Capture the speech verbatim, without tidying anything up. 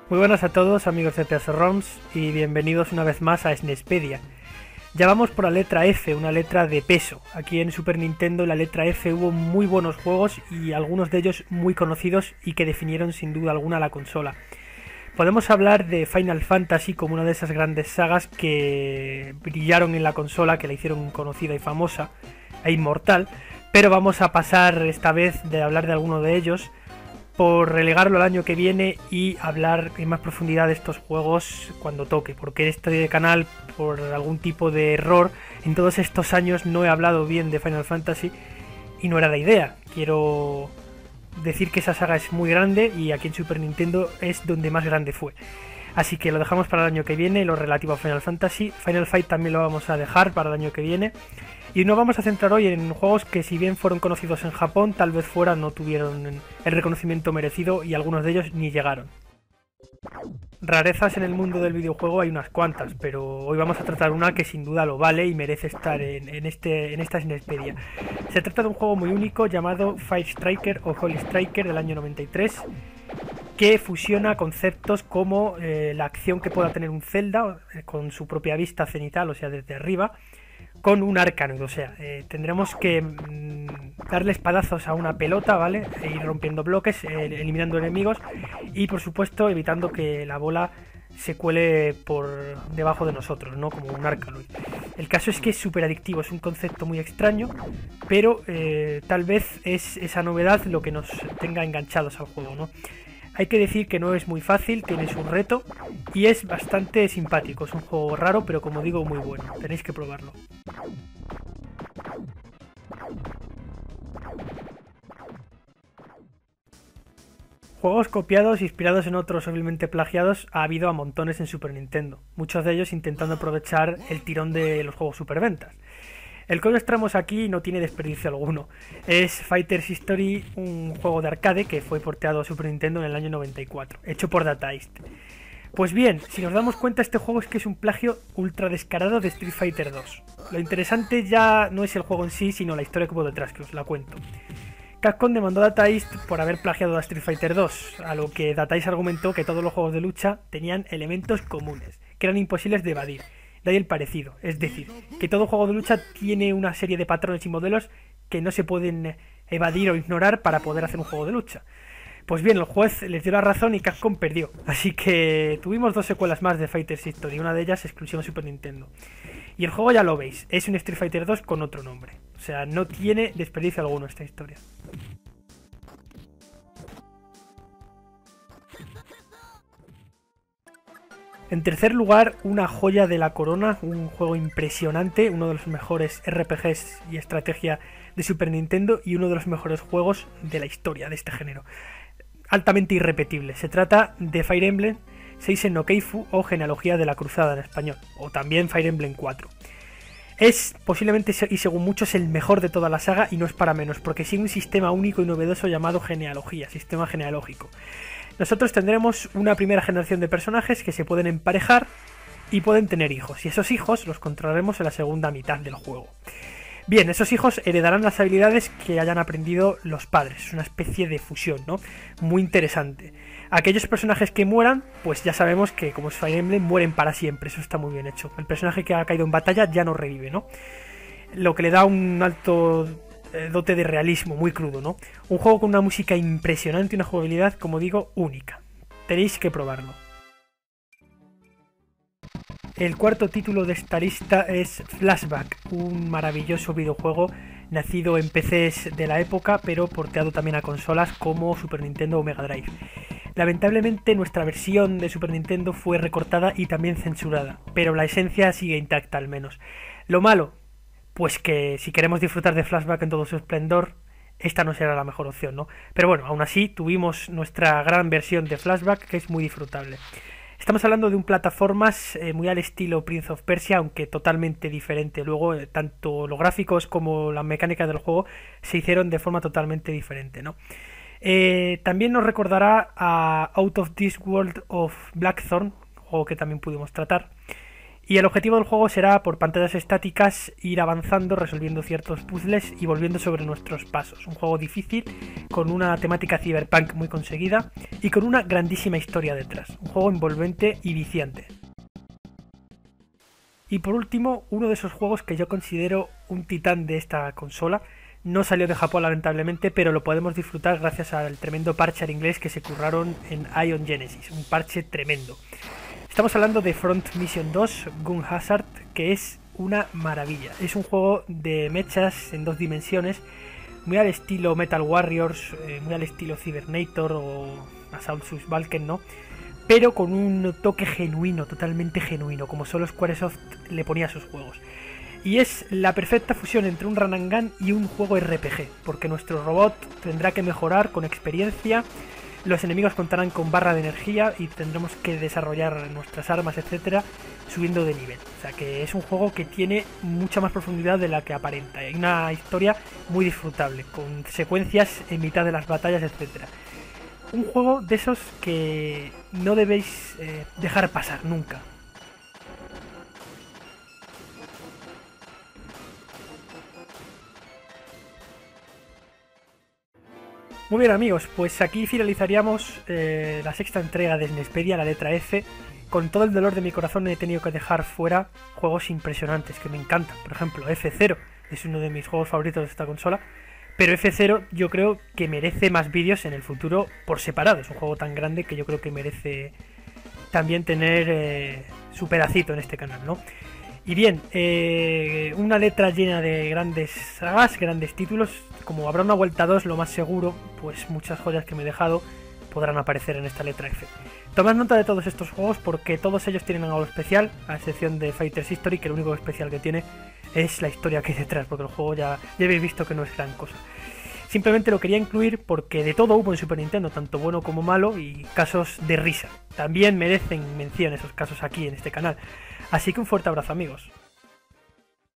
Muy buenas a todos amigos de PSRoms y bienvenidos una vez más a SNESpedia. Ya vamos por la letra F, una letra de peso. Aquí en Super Nintendo en la letra F hubo muy buenos juegos y algunos de ellos muy conocidos y que definieron sin duda alguna la consola. Podemos hablar de Final Fantasy como una de esas grandes sagas que brillaron en la consola, que la hicieron conocida y famosa e inmortal, pero vamos a pasar esta vez de hablar de alguno de ellos por relegarlo al año que viene y hablar en más profundidad de estos juegos cuando toque, porque este canal, por algún tipo de error, en todos estos años no he hablado bien de Final Fantasy y no era la idea. Quiero decir que esa saga es muy grande y aquí en Super Nintendo es donde más grande fue. Así que lo dejamos para el año que viene, lo relativo a Final Fantasy. Final Fight también lo vamos a dejar para el año que viene. Y nos vamos a centrar hoy en juegos que, si bien fueron conocidos en Japón, tal vez fuera no tuvieron el reconocimiento merecido y algunos de ellos ni llegaron. Rarezas en el mundo del videojuego hay unas cuantas, pero hoy vamos a tratar una que sin duda lo vale y merece estar en, en, este, en esta SNESpedia. Se trata de un juego muy único llamado Fire Striker o Holy Striker del año noventa y tres, que fusiona conceptos como eh, la acción que pueda tener un Zelda eh, con su propia vista cenital, o sea, desde arriba, con un Arkanoid, o sea, eh, tendremos que mmm, darle espadazos a una pelota, ¿vale? E ir rompiendo bloques, eh, eliminando enemigos y, por supuesto, evitando que la bola se cuele por debajo de nosotros, ¿no? Como un Arkanoid. El caso es que es súper adictivo, es un concepto muy extraño, pero eh, tal vez es esa novedad lo que nos tenga enganchados al juego, ¿no? Hay que decir que no es muy fácil, tiene su reto y es bastante simpático. Es un juego raro, pero como digo, muy bueno. Tenéis que probarlo. Juegos copiados, inspirados en otros, obviamente plagiados, ha habido a montones en Super Nintendo. Muchos de ellos intentando aprovechar el tirón de los juegos superventas. El que hoy os traemos aquí no tiene desperdicio alguno. Es Fighter's History, un juego de arcade que fue porteado a Super Nintendo en el año noventa y cuatro, hecho por Data East. Pues bien, si nos damos cuenta, este juego es que es un plagio ultra descarado de Street Fighter dos. Lo interesante ya no es el juego en sí, sino la historia que hubo detrás, que os la cuento. Capcom demandó a Data East por haber plagiado a Street Fighter dos, a lo que Data East argumentó que todos los juegos de lucha tenían elementos comunes, que eran imposibles de evadir. De ahí el parecido, es decir, que todo juego de lucha tiene una serie de patrones y modelos que no se pueden evadir o ignorar para poder hacer un juego de lucha. Pues bien, el juez les dio la razón y Capcom perdió, así que tuvimos dos secuelas más de Fighter's History, una de ellas exclusiva en Super Nintendo. Y el juego ya lo veis, es un Street Fighter dos con otro nombre, o sea, no tiene desperdicio alguno esta historia. En tercer lugar, una joya de la corona, un juego impresionante, uno de los mejores R P Gs y estrategia de Super Nintendo y uno de los mejores juegos de la historia de este género. Altamente irrepetible. Se trata de Fire Emblem Seisen no Keifu o Genealogía de la Cruzada en español, o también Fire Emblem cuatro. Es posiblemente, y según muchos, el mejor de toda la saga y no es para menos, porque sigue un sistema único y novedoso llamado genealogía, sistema genealógico. Nosotros tendremos una primera generación de personajes que se pueden emparejar y pueden tener hijos, y esos hijos los controlaremos en la segunda mitad del juego. Bien, esos hijos heredarán las habilidades que hayan aprendido los padres, es una especie de fusión, ¿no? Muy interesante. Aquellos personajes que mueran, pues ya sabemos que, como es Fire Emblem, mueren para siempre, eso está muy bien hecho. El personaje que ha caído en batalla ya no revive, ¿no? Lo que le da un alto dote de realismo, muy crudo, ¿no? Un juego con una música impresionante y una jugabilidad, como digo, única. Tenéis que probarlo. El cuarto título de esta lista es Flashback, un maravilloso videojuego nacido en P Cs de la época, pero porteado también a consolas como Super Nintendo o Mega Drive. Lamentablemente nuestra versión de Super Nintendo fue recortada y también censurada, pero la esencia sigue intacta al menos. Lo malo, pues que si queremos disfrutar de Flashback en todo su esplendor, esta no será la mejor opción, ¿no? Pero bueno, aún así tuvimos nuestra gran versión de Flashback, que es muy disfrutable. Estamos hablando de un plataformas eh, muy al estilo Prince of Persia, aunque totalmente diferente. Luego, eh, tanto los gráficos como la mecánica del juego se hicieron de forma totalmente diferente, ¿no? Eh, también nos recordará a Out of This World of Blackthorn, juego que también pudimos tratar. Y el objetivo del juego será, por pantallas estáticas, ir avanzando, resolviendo ciertos puzzles y volviendo sobre nuestros pasos. Un juego difícil, con una temática cyberpunk muy conseguida y con una grandísima historia detrás. Un juego envolvente y viciante. Y por último, uno de esos juegos que yo considero un titán de esta consola. No salió de Japón lamentablemente, pero lo podemos disfrutar gracias al tremendo parche al inglés que se curraron en Ion Genesis. Un parche tremendo. Estamos hablando de Front Mission dos, Gun Hazard, que es una maravilla. Es un juego de mechas en dos dimensiones, muy al estilo Metal Warriors, eh, muy al estilo Cybernator o Assault Valken, ¿no? Pero con un toque genuino, totalmente genuino, como solo Squaresoft le ponía a sus juegos. Y es la perfecta fusión entre un run and gun y un juego R P G, porque nuestro robot tendrá que mejorar con experiencia. Los enemigos contarán con barra de energía y tendremos que desarrollar nuestras armas, etcétera, subiendo de nivel. O sea que es un juego que tiene mucha más profundidad de la que aparenta. Hay una historia muy disfrutable, con secuencias en mitad de las batallas, etcétera. Un juego de esos que no debéis eh, dejar pasar nunca. Muy bien amigos, pues aquí finalizaríamos eh, la sexta entrega de Nespedia, la letra F. Con todo el dolor de mi corazón he tenido que dejar fuera juegos impresionantes que me encantan. Por ejemplo, F cero es uno de mis juegos favoritos de esta consola. Pero F cero yo creo que merece más vídeos en el futuro por separado. Es un juego tan grande que yo creo que merece también tener eh, su pedacito en este canal, ¿no? Y bien, eh, una letra llena de grandes sagas, grandes títulos. Como habrá una vuelta dos, lo más seguro, pues muchas joyas que me he dejado podrán aparecer en esta letra F. Tomad nota de todos estos juegos porque todos ellos tienen algo especial, a excepción de Fighters History, que lo único especial que tiene es la historia que hay detrás, porque el juego ya, ya habéis visto que no es gran cosa. Simplemente lo quería incluir porque de todo hubo en Super Nintendo, tanto bueno como malo, y casos de risa. También merecen mención esos casos aquí en este canal. Así que un fuerte abrazo amigos.